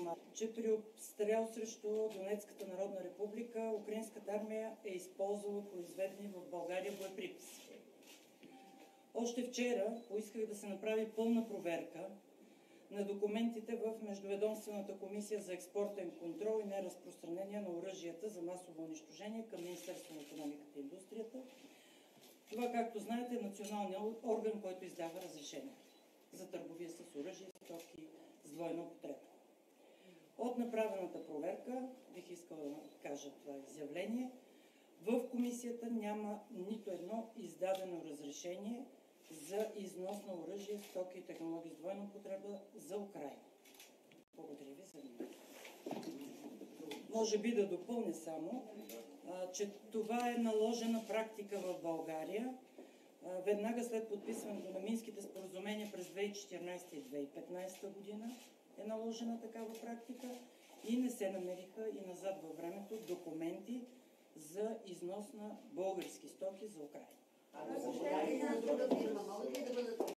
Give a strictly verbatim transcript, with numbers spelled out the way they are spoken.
информация, че при обстрел срещу Донецката народна република украинската армия е използвала произведени в България боеприпаси. Още вчера поисках да се направи пълна проверка на документите в Междуведомствената комисия за експортен контрол и неразпространение на оръжията за масово унищожение към Министерството на икономиката и индустрията. Това, както знаете, е националният орган, който издава разрешение за търговия с оръжие и стоки с двойна употреба. От направената проверка, бих искала да кажа това изявление, в комисията няма нито едно издадено разрешение за износ на оръжие, стоки и технологии с двойна употреба за Украйна. Благодаря ви за вниманието. Може би да допълня само, че това е наложена практика в България. Веднага след подписването на Минските споразумения през две хиляди и четиринадесета и две хиляди и петнадесета година е наложена такава практика и не се намериха и назад във времето документи за износ на български стоки за Украйна. А да се на друга фирма могат ли да бъдат